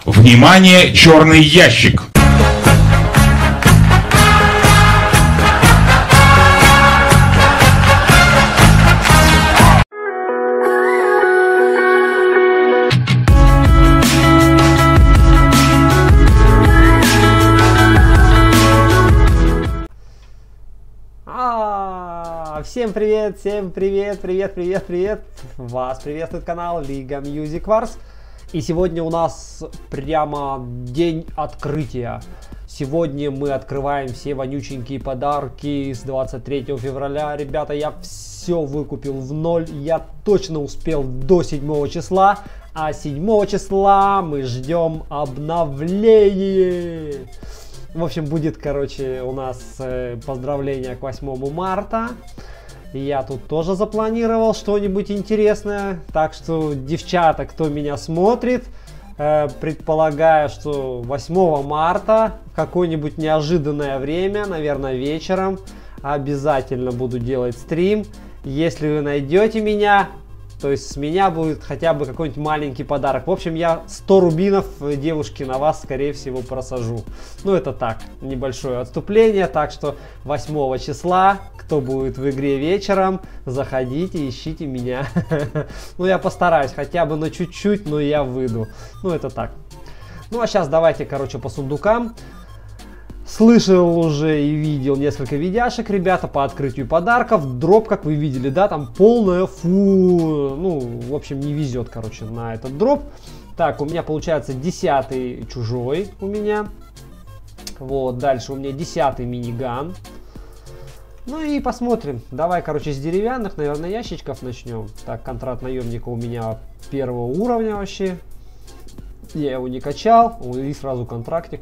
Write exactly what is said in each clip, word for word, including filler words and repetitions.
Внимание, черный ящик! Всем привет, всем привет, привет, привет, привет! Вас приветствует канал Лига Music Wars. И сегодня у нас прямо день открытия. Сегодня мы открываем все вонюченькие подарки с двадцать третьего февраля. Ребята, я все выкупил в ноль. Я точно успел до седьмого числа. А седьмого числа мы ждем обновление. В общем, будет, короче, у нас э, поздравление к восьмому марта. Я тут тоже запланировал что-нибудь интересное. Так что, девчата, кто меня смотрит, э, предполагаю, что восьмого марта, в какое-нибудь неожиданное время, наверное, вечером, обязательно буду делать стрим. Если вы найдете меня, то есть с меня будет хотя бы какой-нибудь маленький подарок. В общем, я сто рубинов девушки на вас, скорее всего, просажу. Ну, это так, небольшое отступление. Так что восьмого числа, кто будет в игре вечером, заходите, ищите меня. Ну, я постараюсь хотя бы на чуть-чуть, но я выйду. Ну, это так. Ну, а сейчас давайте, короче, по сундукам. Слышал уже и видел несколько видяшек, ребята, по открытию подарков. Дроп, как вы видели, да, там полная фу... Ну, в общем, не везет, короче, на этот дроп. Так, у меня получается десятый чужой у меня. Вот, дальше у меня десятый миниган. Ну и посмотрим. Давай, короче, с деревянных, наверное, ящичков начнем. Так, контракт наемника у меня первого уровня вообще. Я его не качал, и сразу контрактик.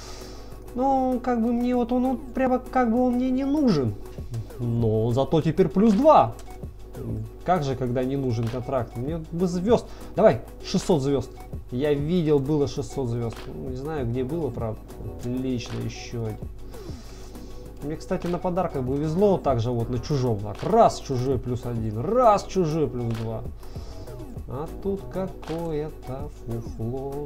Ну, как бы мне вот он, он прямо как бы он мне не нужен. Но зато теперь плюс два. Как же, когда не нужен контракт? Мне бы звезд. Давай, шестьсот звезд. Я видел, было шестьсот звезд. Не знаю, где было, правда. Отлично, еще один. Мне, кстати, на подарках бы везло также вот на чужом. Так, раз чужой плюс один, раз чужой плюс два. А тут какое-то фуфло.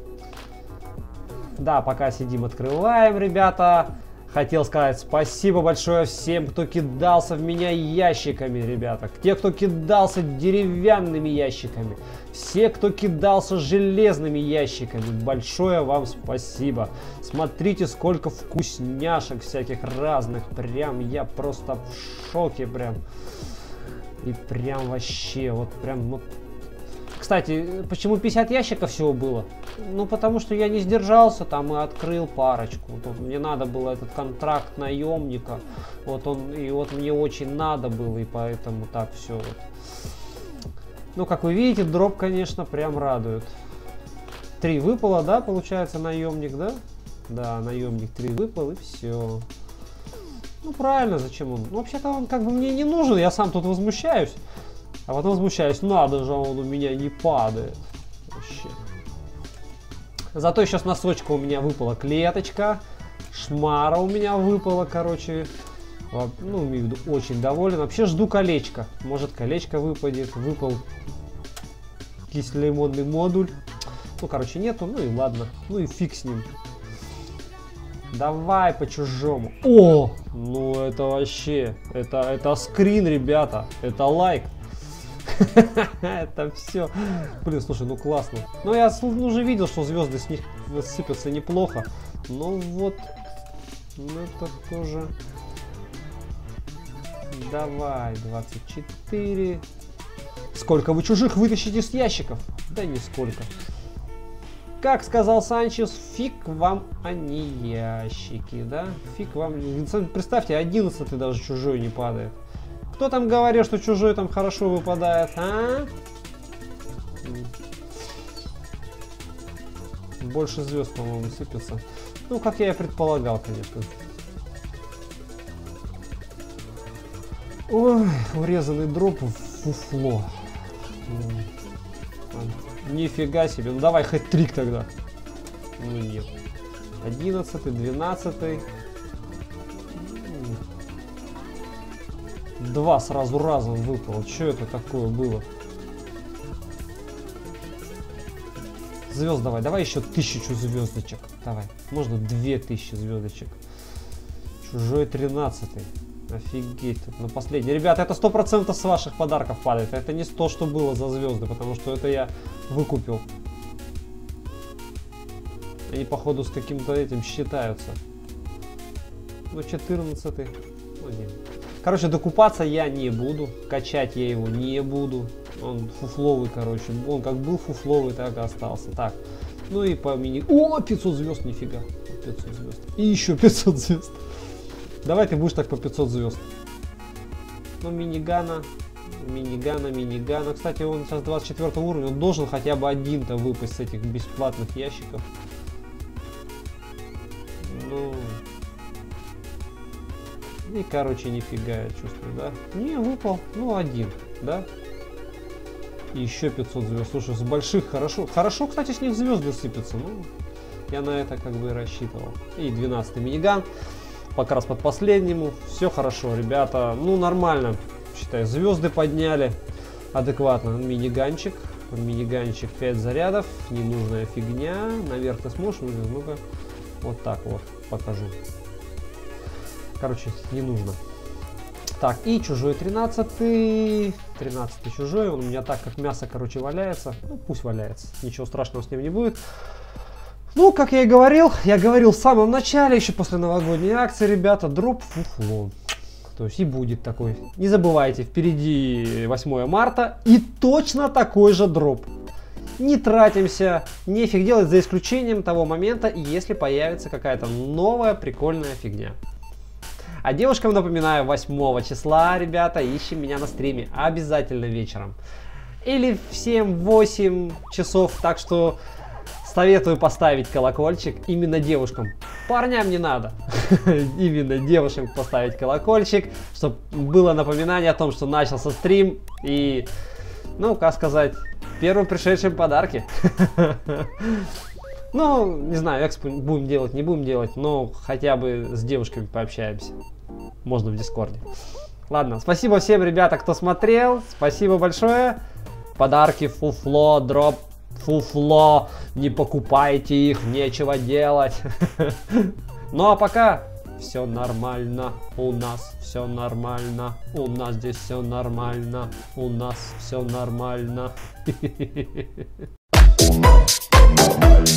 Да, пока сидим, открываем, ребята. Хотел сказать спасибо большое всем, кто кидался в меня ящиками, ребята. Те, кто кидался деревянными ящиками. Все, кто кидался железными ящиками. Большое вам спасибо. Смотрите, сколько вкусняшек всяких разных. Прям я просто в шоке прям. И прям вообще, вот прям... Вот. Кстати, почему пятьдесят ящиков всего было? Ну, потому что я не сдержался там и открыл парочку. Вот, мне надо было этот контракт наемника. Вот он, и вот мне очень надо было, и поэтому так все вот. Ну, как вы видите, дроп, конечно, прям радует. Три выпало, да, получается, наемник, да? Да, наемник три выпал, и все. Ну, правильно, зачем он? Ну, вообще-то он как бы мне не нужен, я сам тут возмущаюсь. А потом возмущаюсь, надо же, он у меня не падает. Вообще. Зато еще с носочка у меня выпала клеточка. Шмара у меня выпала, короче. Ну, имею в виду, очень доволен. Вообще жду колечко. Может, колечко выпадет. Выпал кисло-лимонный модуль. Ну, короче, нету. Ну и ладно. Ну и фиг с ним. Давай по чужому. О! Ну это вообще. Это, это скрин, ребята. Это лайк. Это все. Блин, слушай, ну классно. Ну я уже видел, что звезды с них сыпятся неплохо. Ну вот. Ну это тоже. Давай, двадцать четыре. Сколько вы чужих вытащите с ящиков? Да нисколько. Как сказал Санчес, фиг вам, а не ящики, да? Фиг вам. Представьте, одиннадцатый даже чужой не падает. Кто там говорил, что чужой там хорошо выпадает, а? Больше звезд, по-моему, сыпется. Ну, как я и предполагал, конечно. Ой, урезанный дроп в фуфло. Нифига себе. Ну, давай хэт-трик тогда. Ну, нет. одиннадцатый, двенадцатый. Два сразу разом выпало. Что это такое было? Звезд давай, давай еще тысячу звездочек. Давай, можно две тысячи звездочек. Чужой тринадцатый. Офигеть, тут на последний. Ребята, это сто процентов с ваших подарков падает. Это не то, что было за звезды, потому что это я выкупил. Они, походу, с каким-то этим считаются. Ну, четырнадцатый. Ну, нет. Короче, докупаться я не буду. Качать я его не буду. Он фуфловый, короче. Он как был фуфловый, так и остался. Так. Ну и по мини... О, пятьсот звезд, нифига. пятьсот звезд. И еще пятьсот звезд. Давай ты будешь так по пятьсот звезд. Ну, минигана. Минигана, минигана. Кстати, он сейчас двадцать четвёртого уровня. Он должен хотя бы один-то выпасть с этих бесплатных ящиков. Ну... И, короче, нифига, я чувствую, да? Не, выпал. Ну, один, да? И еще пятьсот звезд. Слушай, с больших хорошо. Хорошо, кстати, с них звезды сыпятся. Ну, я на это как бы и рассчитывал. И двенадцатый миниган. Пока раз под последнему. Все хорошо, ребята. Ну, нормально. Считай, звезды подняли. Адекватно. Миниганчик. Миниганчик пять зарядов. Ненужная фигня. Наверх ты сможешь? Ну-ка. Вот так вот покажу. Короче, не нужно. Так, и чужой тринадцатый. тринадцатый чужой. Он у меня так, как мясо, короче, валяется. Ну, пусть валяется. Ничего страшного с ним не будет. Ну, как я и говорил, я говорил в самом начале, еще после новогодней акции, ребята, дроп фуфло. То есть и будет такой. Не забывайте, впереди восьмое марта и точно такой же дроп. Не тратимся, нефиг делать, за исключением того момента, если появится какая-то новая прикольная фигня. А девушкам напоминаю, восьмого числа, ребята, ищем меня на стриме. Обязательно вечером. Или в семь-восемь часов. Так что советую поставить колокольчик именно девушкам. Парням не надо. Именно девушкам поставить колокольчик, чтобы было напоминание о том, что начался стрим. И, ну, как сказать, первым пришедшим подарки. Ну, не знаю, экспо будем делать, не будем делать, но хотя бы с девушками пообщаемся. Можно в Дискорде. Ладно, спасибо всем, ребята, кто смотрел. Спасибо большое. Подарки, фуфло, дроп, фуфло. Не покупайте их, нечего делать. Ну а пока все нормально. У нас все нормально. У нас здесь все нормально. У нас все нормально. У нас нормально.